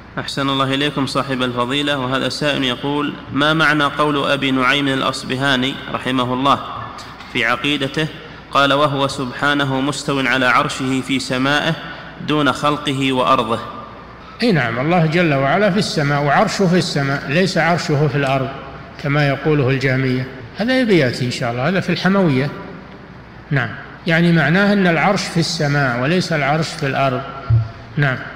أحسن الله إليكم صاحب الفضيلة. وهذا سائل يقول: ما معنى قول أبي نعيم الأصبهاني رحمه الله في عقيدته قال: وهو سبحانه مستو على عرشه في سمائه دون خلقه وأرضه؟ أي نعم، الله جل وعلا في السماء وعرشه في السماء، ليس عرشه في الأرض كما يقوله الجهمية. هذا يأتي إن شاء الله، هذا في الحموية. نعم، يعني معناه أن العرش في السماء وليس العرش في الأرض. نعم.